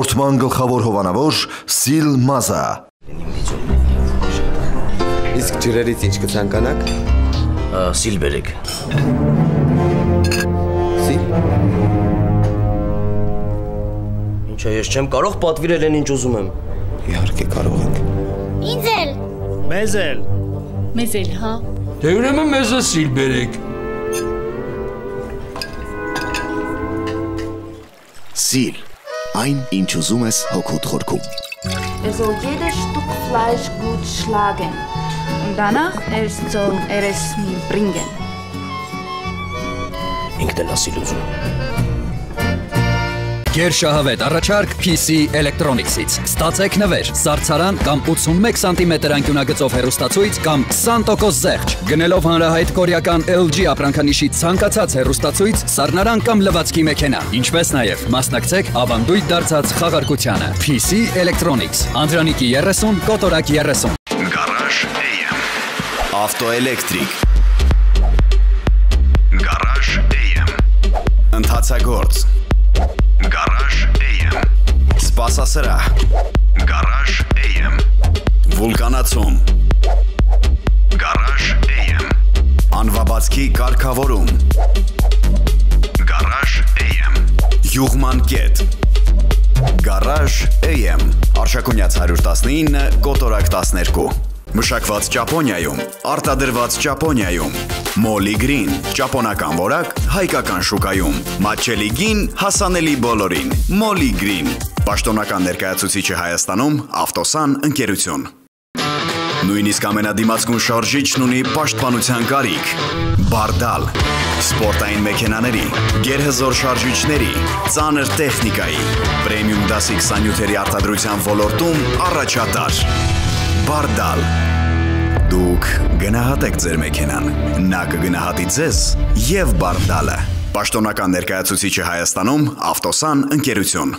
Հաղորդման գլխավոր հովանավոր Սիլ Մազա։ Իսկ ջրերից ինչ կցանկանաք։ Սիլ բերեք։ Սիլ։ Ինչա ես չեմ կարող պատվիրել են ինչ ուզում եմ։ Իհարկե կարող եք։ Ինձ էլ։ Մեզ էլ։ Մեզ էլ, հա։ Դե ուրեմն մեզ է սիլ բերեք։ Սիլ, այն ինչ ուզում ես հոգուդ խորքում։ soll jedes Stück Fleisch gut schlagen und danach soll es mir bringen. Ինքն էլ ասիլ ուզում։ Գերշահավետ առաջարկ PC Electronics-ից։ Ստացեք նվեր, սառցարան կամ 81 սանտիմետր անկյունագծով հեռուստացույց կամ 20% զեղչ։ Գնելով հանրահայտ կորեական LG ապրանքանիշի ցանկացած հեռուստացույց, սառնարան կամ լվացքի մեքենա։ Ինչպես նաև մասնակցեք ավանդույթ դարձած խաղարկությանը։ PC Electronics, Անդրանիկի 30, Կոտորակ 30։ Garage AM, Ավտոէլեկտրիկ, Garage AM, Ընթացագործ, Garage AM, Սպասասրահ, Garage AM, Վուլկանացում, Garage AM, Անվաբացքի կարգավորում, Garage AM, Յուղման կետ, Garage AM, Արշակունյաց 119, Կոտորակ 12, Մշակված Ճապոնիայում, արտադրված Ճապոնիայում, Մոլի Գրին, ճապոնական որակ, հայկական շուկայում, մատչելի գին, հասանելի բոլորին, Մոլի Գրին, պաշտոնական ներկայացուցիչը Հայաստանում, Ավտոսան ընկերություն։ Նույնիսկ ամենադիմացկուն շարժիչն ունի պաշտպանության կարիք, Բարդալ, սպորտային մեքենաների, գերհզոր շարժիչների, ծանր տեխնիկայի, պրեմիում դասի 27-երի արտադրության ոլորտում առաջատար, Բարդալ։ Դուք գնահատեք ձեր մեքենան, նա կգնահատի ձեզ և Բարդալը, պաշտոնական ներկայացուցիչը Հայաստանում, Ավտոսան ընկերություն։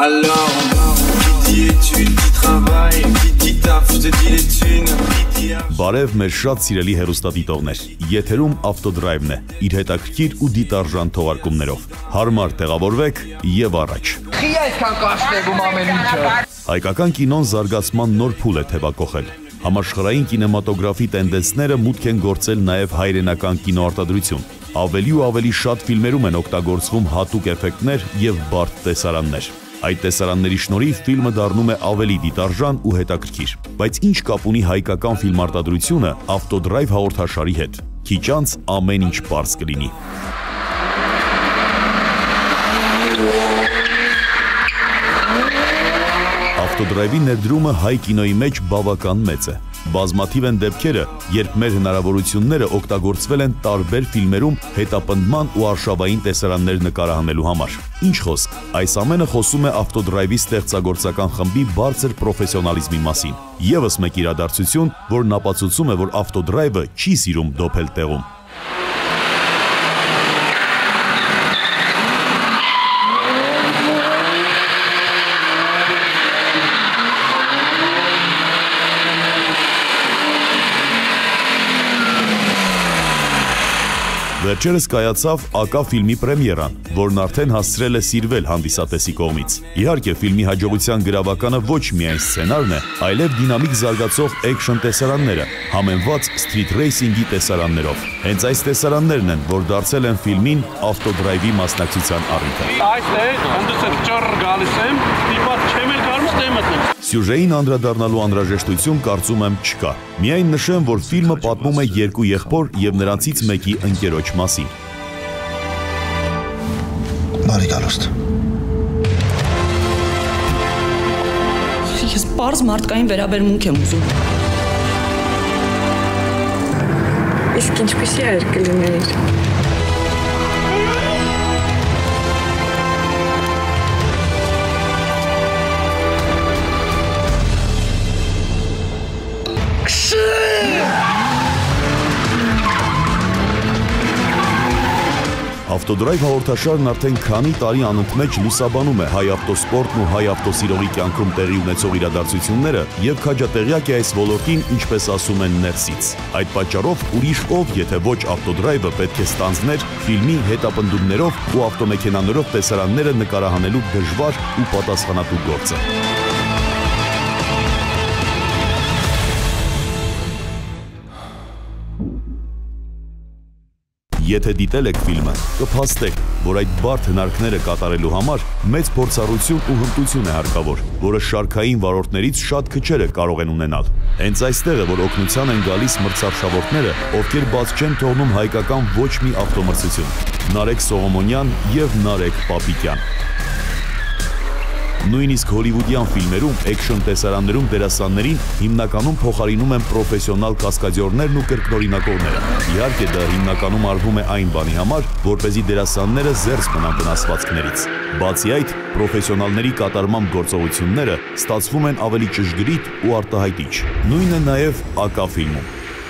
Բարև մեր շատ սիրելի հեռուստադիտողներ, եթերում ավտոդրայվն է, իր հետաքրքիր ու դիտարժան թողարկումներով։ Հարմար տեղավորվեք և առաջ։ Խի այսքան կաշտեղում ամեն ինչը։ Հայկական կինոն զարգացման նոր փուլ է թևակողել։ Համաշխարհային կինեմատոգրաֆի տենդենսները մուտք են գործել նաև հայրենական կինոարտադրություն։ Ավելի ու ավելի շատ ֆիլմերում են օգտագործվում հատուկ էֆեկտներ և բարդ տեսարաններ։ Այդ տեսարանների շնորհիվ ֆիլմը դառնում է ավելի դիտարժան ու հետաքրքիր։ Բայց ինչ կապ ունի հայկական ֆիլմարտադրությունը Ավտոդրայվ հաղորդաշարի հետ։ Քիչ անց ամեն ինչ պարզ կլինի։ Ավտոդրայվի ներդրումը հայ կինոյի մեջ բավական մեծ է։ Բազմաթիվ են դեպքերը, երբ մեր հնարավորությունները օգտագործվել են տարբեր ֆիլմերում հետապնդման ու արշավային տեսարաններ նկարահանելու համար։ Ինչ խոսք, այս ամենը խոսում է Ավտոդրայվի ստեղծագործական խմբի բարձր պրոֆեսիոնալիզմի մասին։ Եվս մեկ իրադարձություն, որն ապացուցում է, որ Ավտոդրայվը չի սիրում դոփել տեղում։ Վերջերս կայացավ ԱԿԱ ֆիլմի պրեմիերան, որն արդեն հասցրել է սիրվել հանդիսատեսի կողմից։ Իհարկե, ֆիլմի հաջողության գրավականը ոչ միայն սցենարն է, այլև դինամիկ զարգացող էքշն տեսարանները, համեմված սթրիթ ռեյսինգի տեսարաններով։ Հենց այս տեսարաններն են, որ դարձել են ֆիլմին Ավտոդրայվի մասնակցության առիթը։ Սյուժեին անդրադառնալու անհրաժեշտություն կարծում եմ չկա։ Միայն նշեմ, որ ֆիլմը պատմում է երկու եղբոր և նրանցից մեկի ընկերոջ մասին։ Բարի գալուստ։ Ես պարզ մարդկային վերաբերմունք եմ ուզում։ Իսկ ինչպիսի էր կլիներ։ Ավտոդրայվ հաղորդաշարն արդեն քանի տարի անընդմեջ լուսաբանում է հայ ավտոսպորտն ու հայ ավտոսիրողի կյանքում տեղի ունեցող իրադարձությունները եւ քաջատեղյակ է այս ոլորտին, ինչպես ասում են, ներսից։ Այդ պատճառով ուրիշ ով, եթե ոչ ավտոդրայվը, պետք է ստանձներ ֆիլմի հետապնդումներով ու ավտոմեքենաներով տեսարանները նկարահանելու դժվար ու պատասխանատու գործը։ Եթե դիտել եք ֆիլմը, կփաստեք, որ այդ բարդ հնարքները կատարելու համար մեծ փորձառություն ու հմտություն է հարկավոր, որը շարքային վարորդներից շատ քչերը կարող են ունենալ։ Հենց այստեղ է, որ օգնության են գալիս մրցարշավորդները, ովքեր բաց չեն թողնում հայկական ոչ մի ավտոմրցություն՝ Նարեկ Սողոմոնյան եւ Նարեկ Պապիկյան։ Նույնիսկ հոլիվուդյան ֆիլմերում, էքշն տեսարաններում դերասաններին հիմնականում փոխարինում են պրոֆեսիոնալ կասկադյորներն ու կրկնօրինակողները։ Իհարկե դա հիմնականում արվում է այն բանի համար, որպեսզի դերասանները զերծ մնան վնասվածքներից։ Բացի այդ, պրոֆեսիոնալների կատարման գործողությունները ստացվում են ավելի ճշգրիտ ու արտահայտիչ։ Նույնն է նաև ԱԿ ֆիլմում։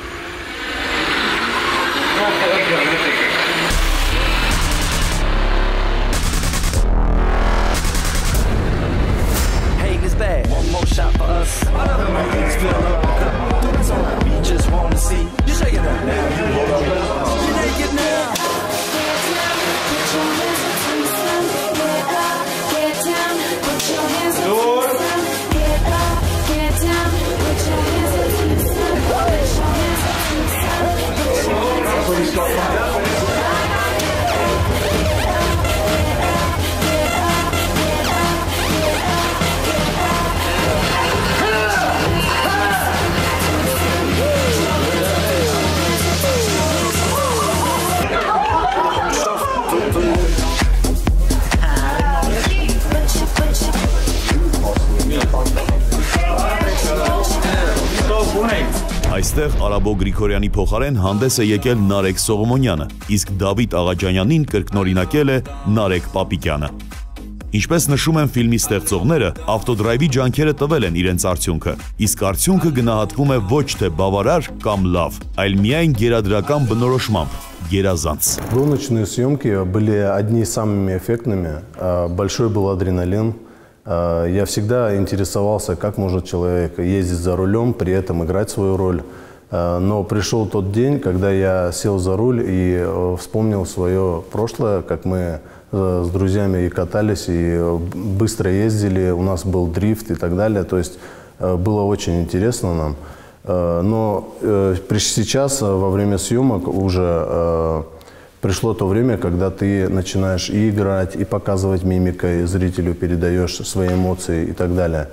Այստեղ Արաբո Գրիգորյանի փոխարեն հանդես է եկել Նարեկ Սողոմոնյանը, իսկ Դավիթ Աղաջանյանին կրկնօրինակել է Նարեկ Պապիկյանը։ Ինչպես նշում են ֆիլմի ստեղծողները, ավտոդրայվի ջանքերը տվել են իրենց արդյունքը, իսկ արդյունքը գնահատվում է ոչ թե բավարար կամ լավ, այլ միայն գերադրական բնորոշմամբ՝ գերազանց։ Гоночные съемки были одни из самыми эффектными. Большой был адреналин. Я всегда интересовался, как может человек ездить за рулем, при этом играть свою роль. Но пришел тот день, когда я сел за руль и вспомнил свое прошлое, как мы с друзьями и катались, и быстро ездили, у нас был дрифт и так далее. То есть было очень интересно нам. Но сейчас, во время съемок, уже пришло то время, когда ты начинаешь и играть, и показывать мимикой, зрителю передаешь свои эмоции и так далее.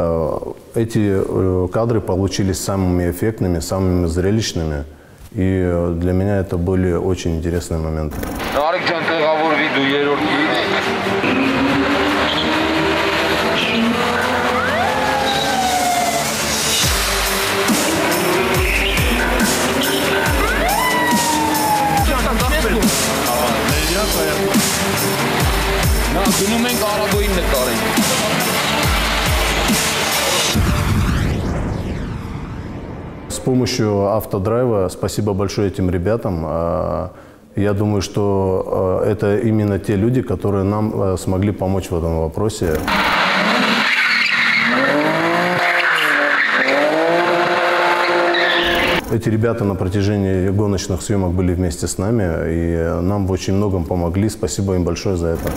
Эти кадры получились самыми эффектными, самыми зрелищными. И для меня это были очень интересные моменты. С помощью автодрайва, спасибо большое этим ребятам. Я думаю, что это именно те люди, которые нам смогли помочь в этом вопросе. Эти ребята на протяжении гоночных съемок были вместе с нами, и нам в очень многом помогли. Спасибо им большое за это.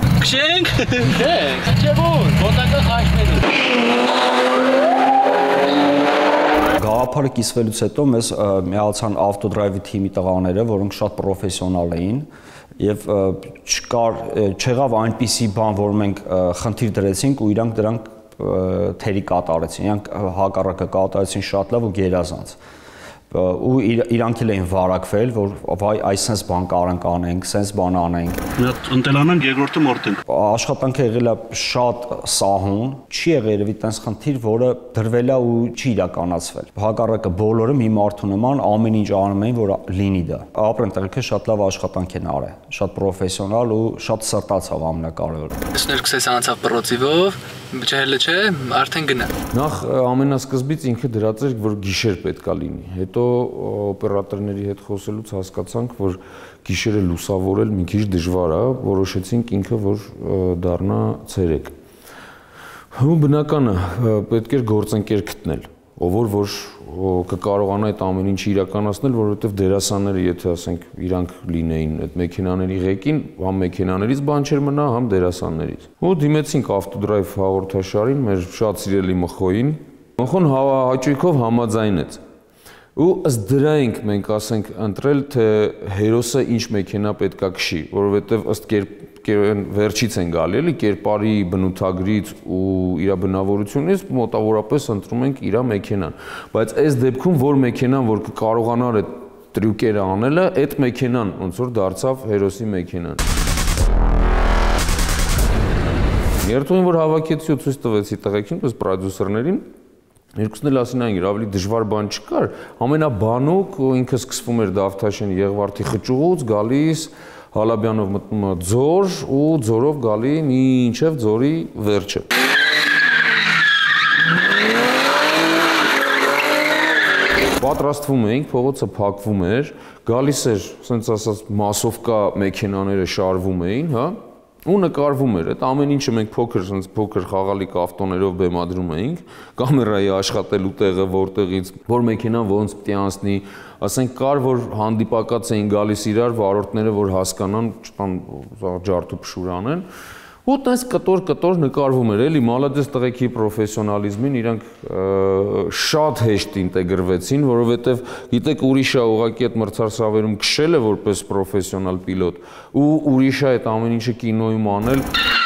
Գաղափարը կիսվելուց հետո մեզ միացան ավտոդրայվի թիմի տղաները, որոնք շատ պրոֆեսիոնալ էին, եւ չեղավ այնպիսի բան, որ մենք խնդիր դրեցինք ու իրանք դրանք թերի կատարեցին, իրանք հակառակը կատարեցին շատ լավ ու գերազանց։ Ու իրանք էլ էին վարակվել, որ վայ այսպես բան կարանք անենք, սենց բան անենք։ Ընտելանանք երկրորդը մորտենք։ Աշխատանքը եղել է շատ սահուն, չի եղել երևի տենց խնդիր, որը դրվել է ու չի իրականացվել։ Հակառակը բոլորը մի մարդու նման ամեն ինչ անում էին, որ լինի դա։ Ապրեն տեղիքը շատ լավ աշխատանք են արել, շատ պրոֆեսիոնալ ու շատ սրտացավ ամենակարևորը։ Ներկայիս անցավ պրոցիվով, չէ, արդեն գնա։ Նախ ամենասկզբից ինքը դրած էր, որ գիշեր պետքա լինի։ Հետո հետո օպերատորների հետ խոսելուց հասկացանք, որ գիշերը լուսավորել մի քիչ դժվար է, որոշեցինք ինքը որ դառնա ցերեկ։ Ու բնական է, պետք էր գործընկեր գտնել, ով որ կկարողանա այդ ամեն ինչը իրականացնել, որովհետև դերասանները, եթե ասենք իրանք լինեին այդ մեքենաների ղեկին, համ մեքենաներից բան չէր մնա, համ դերասաններից։ Ու դիմեցինք Ավտոդրայվ հաղորդաշարին, մեր շատ սիրելի Մխոյին։ Մխոն հաճույքով համաձայնեց։ Ու ըստ դրա ենք մենք ասենք ընտրել, թե հերոսը ինչ մեքենա պետքա քշի, որովհետև ըստ վերջից են գալի, էլի կերպարի բնութագրից ու իր բնավորությունից մոտավորապես ընտրում ենք իր մեքենան, բայց այս դեպքում որ մեքենան, որ կկարողանար այդ տրյուկերը անելը, այդ մեքենան ոնց որ դարձավ հերոսի մեքենան։ Երթուին որ հավաքեցի ու ցույց տվեցի տղեկին, պես պրոդյուսերներին, երկուսն էլ ասին այն ավելի դժվար բան չկար, ամենաբանուկ ինքը սկսվում էր Դավթաշեն Եղվարդի խճուղուց, գալիս Հալաբյանով մտնում է ձոր ու ձորով գալի մինչև ձորի վերջը։ Պատրաստվում էինք, փողոցը փակվում էր, գալիս էր, ասենց ասած, մասովկա մեքենաները շարվում էին, հա, ու նկարվում էր։ Այդ ամեն ինչը մենք փոքր խաղալիք ավտոներով բեմադրում էինք, կամերայի աշխատելու տեղը որտեղից, որ մեքենան ոնց պիտի անցնի, ասենք կար, որ հանդիպակաց էին գալիս իրար վարորդները, որ հասկանան, չտան ջարդուփշուր անեն, ու տես կտոր նկարվում էր, էլի մալադես տղեկի պրոֆեսիոնալիզմին իրանք շատ հեշտ ինտեգրվեցին, որովհետև գիտեք ուրիշը ուղղակի այդ մրցարսավերում քշել է որպես պրոֆեսիոնալ պիլոտ ու ուրիշը այդ ամեն ինչը կինոյում անել։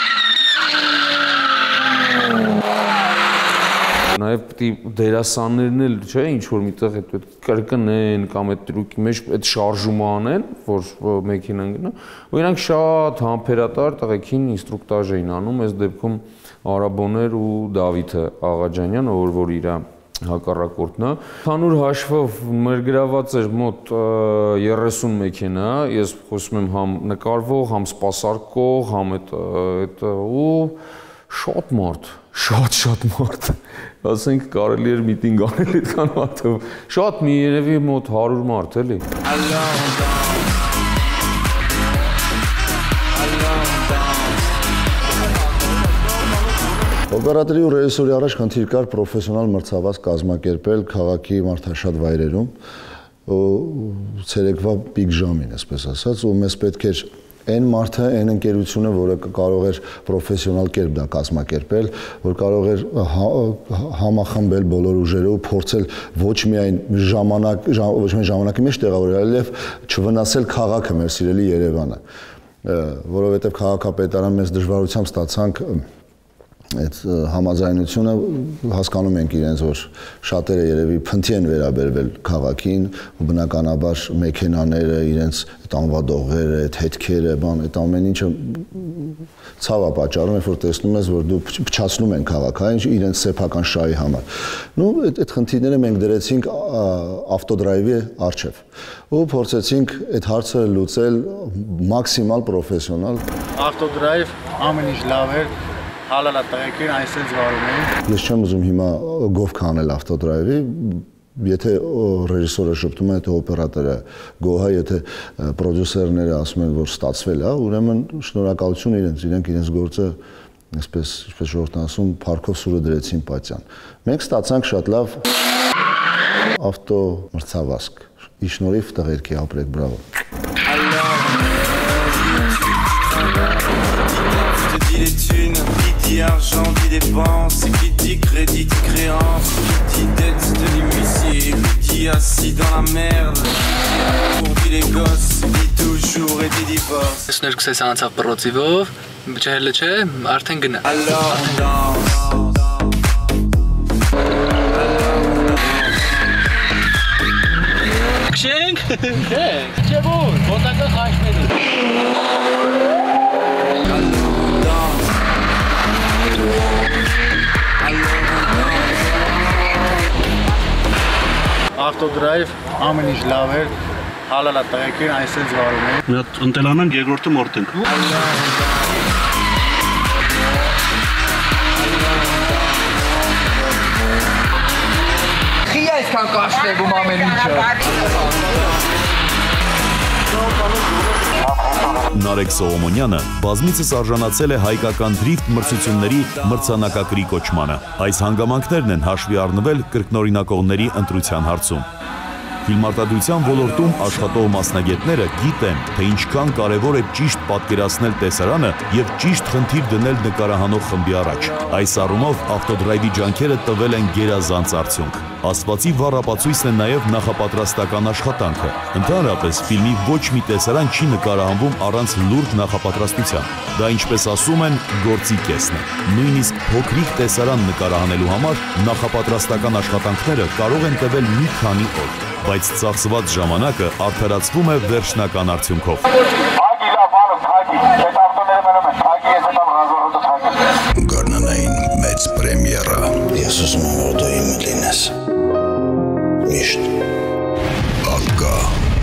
Նաև պիտի դերասաններն էլ, չէ, ինչ-որ միտեղ այդ կրկնեն կամ այդ տրուկի մեջ այդ շարժումը անեն, որ մեքենան գնա, ու իրանք շատ համբերատար տղեկին ինստրուկտաժ էին անում, այս դեպքում Արաբոներ ու Դավիթը Աղաջանյանը, որ իր հակառակորդն է։ Հանուր հաշվով մեր գրաված էր մոտ 30 մեքենա, ես խոսում եմ համ նկարվող, համ սպասարկող, համ այդ ու շատ մարդ, շատ մարդ, ասենք կարելի էր միտինգ անել այդքան մարդով, շատ մի երևի մոտ 100 մարդ էլի։ Օպերատորի ու ռեժիսորի առաջ խնդիր կար պրոֆեսիոնալ մրցավազ կազմակերպել քաղաքի մարդաշատ վայրերում, ցերեկվա պիկ ժամին, այսպես ասած, ու մեզ պետք էր այն մարդը, այն ընկերությունը, որը կարող էր պրոֆեսիոնալ կերպ դա կազմակերպել, որ կարող էր համախմբել բոլոր ուժերը ու փորձել ոչ միայն ժամանակի մեջ տեղավորել, այլև չվնասել քաղաքը, մեր սիրելի Երևանը, որովհետև քաղաքապետարան մեծ դժվարությամբ ստացանք այդ համաձայնությունը, հասկանում ենք իրենց, որ շատերը երևի փնթի են վերաբերվել քաղաքին ու բնականաբար մեքենաները, իրենց այդ անվադողերը, այդ հետքերը, այդ ամեն ինչը ցավ է պատճառում, երբ որ տեսնում ես, որ դու փչացնում են քաղաքը, իրենց սեփական շահի համար։ Նու այդ խնդիրները մենք դրեցինք ավտոդրայվի առջև ու փորձեցինք այդ հարցը լուծել մաքսիմալ պրոֆեսիոնալ։ Ավտոդրայվ ամեն ինչ լավ էր, հալալա տղեկին այսպես վարում էին։ Ես չեմ ուզում հիմա գովք անել ավտոդրայվի, եթե ռեժիսորը շփթում է, թե օպերատորը գոհ է, եթե պրոդյուսերները ասում են, որ ստացվել է, ուրեմն շնորհակալություն իրենք իրենց գործը, այսպես ժողովուրդն ասում, փառքով սուրը դրեցին պատյան։ Մենք ստացանք շատ լավ ավտո մրցավազք։ Ի շնորհիվ տղերքի ապրեք, բրավո։ Les thunes, qui dit argent dit dépenses, qui dit crédit dit créance, qui dit dette de l'huissier, qui dit assis dans la merde, pour dit les gosses, dit toujours et dit divorce. Ներկայիս անցավ պրոցիվով, չհելը չէ, արդեն գնա։ Քշենք, չէ որ, ոտակը խաշմելի։ Ավտոդրայվ ամեն ինչ լավ էր, հալալա տղեկին այսպես վարում էին։ Մի հատ ընտելանանք, երկրորդը մորթենք։ Խիա այս այսքան կաշտեղում ամեն ինչը։ Նարեկ Սողոմոնյանը բազմիցս արժանացել է հայկական դրիֆտ մրցությունների մրցանակակրի կոչմանը։ Այս հանգամանքներն են հաշվի առնվել կրկնօրինակողների ընտրության հարցում։ Ֆիլմարտադրության ոլորտում աշխատող մասնագետները գիտեն, թե ինչքան կարևոր է ճիշտ պատկերացնել տեսարանը եւ ճիշտ խնդիր դնել նկարահանող խմբի առաջ։ Այս առումով ավտոդրայվի ջանքերը տվել են գերազանց արդյունք։ Աստվածի վառ ապացույցն է նաև նախապատրաստական աշխատանքը։ Ընդհանրապես ֆիլմի ոչ մի տեսարան չի նկարահանվում առանց լուրջ նախապատրաստության։ Դա, ինչպես ասում են, գործի կեսն է։ Նույնիսկ փոքրիկ տեսարան նկարահանելու համար նախապատրաստական աշխատանքները կարող են տևել մի քանի օր, բայց ծախսված ժամանակը արդարացվում է վերջնական արդյունքով։ Գարնանային մեծ պրեմիերա։ Ես ուզում եմ, որ դու իմ լինես։ Միշտ։ Ակա։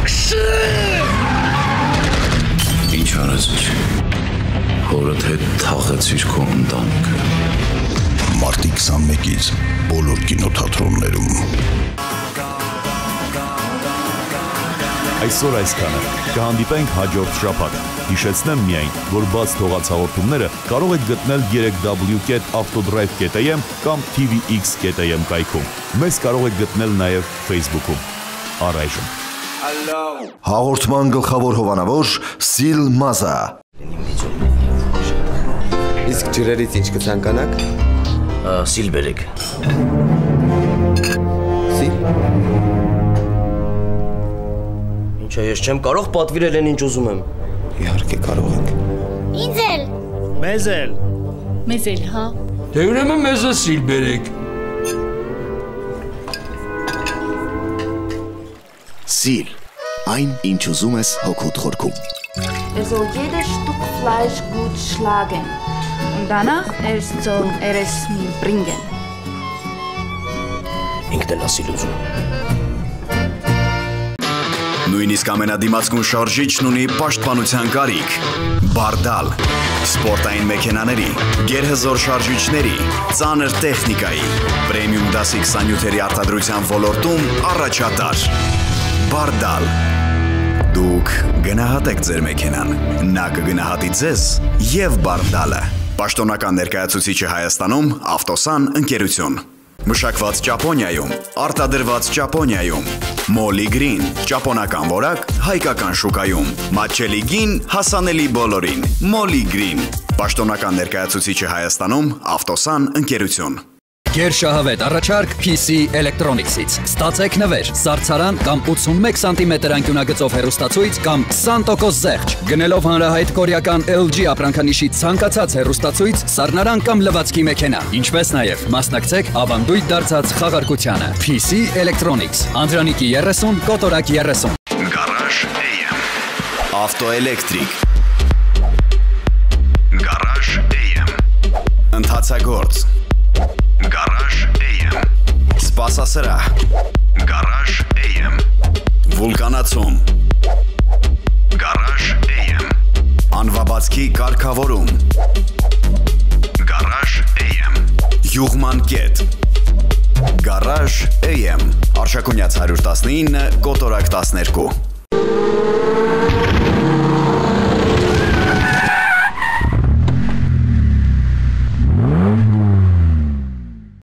Ինչ արեցիր։ Հորդ հետ թաղեցիր քո ընտանիքը։ Մարտի 21-ից բոլոր կինոթատրոններում։ Այսօր այսքանը, կհանդիպենք հաջորդ շաբաթ։ Հիշեցնեմ միայն, որ բաց թողած հաղորդումները կարող եք գտնել 3w.avtodrive.am կամ tvx.am կայքում։ Մեզ կարող եք գտնել նաև Facebook-ում։ Առայժմ։ Հաղորդման գլխավոր հովանավոր Սիլ Մազա։ Իսկ ջրերից ինչ կցանկանաք։ Սիլ բերեք։ Սիլ։ Ինչա ես չեմ կարող պատվիրել այն ինչ ուզում եմ։ Իհարկե կարող ենք։ Ինձ էլ։ Մեզ էլ։ Մեզ էլ, հա։ Դե ուրեմն մեզ է սիլ բերեք։ Սիլ։ Այն, ինչ ուզում ես հոգուտ խորքում։ soll jede Stück Fleisch gut schlagen. Und danach soll es mir bringen. Ինքն էլ ասիլ ուզում։ Նույնիսկ ամենադիմացկուն շարժիչն ունի պաշտպանության կարիք։ Բարդալ, սպորտային մեքենաների, գերհզոր շարժիչների, ծանր տեխնիկայի, պրեմիում դասի 27-երի արտադրության ոլորտում առաջատար։ Բարդալ։ Դուք գնահատեք ձեր մեքենան, նա կգնահատի ձեզ և Բարդալը։ Պաշտոնական ներկայացուցիչը Հայաստանում Ավտոսան ընկերություն։ Մշակված Ճապոնիայում, արտադրված Ճապոնիայում, Մոլի Գրին, ճապոնական որակ, հայկական շուկայում, մատչելի գին, հասանելի բոլորին, Մոլի Գրին, պաշտոնական ներկայացուցիչը Հայաստանում, Ավտոսան ընկերություն։ Գերշահավետ առաջարկ PC Electronics-ից։ Ստացեք նվեր, սառցարան կամ 81 սանտիմետր անկյունագծով հեռուստացույց կամ 20% զեղչ։ Գնելով հանրահայտ կորեական LG ապրանքանիշի ցանկացած հեռուստացույց, սառնարան կամ լվացքի մեքենա։ Ինչպես նաև մասնակցեք ավանդույթ դարձած խաղարկությանը։ PC Electronics։ Անդրանիկի 30, Կոտորակ 30։ Garage AM։ Ավտոէլեկտրիկ։ Garage AM։ Ընթացագործ։ Garage AM։ Սպասասրահ։ Garage AM։ Վուլկանացում։ Garage AM։ Անվաբացքի կարգավորում։ Garage AM։ Յուղման կետ։ Garage AM։ Արշակունյաց 119, Կոտորակ 12։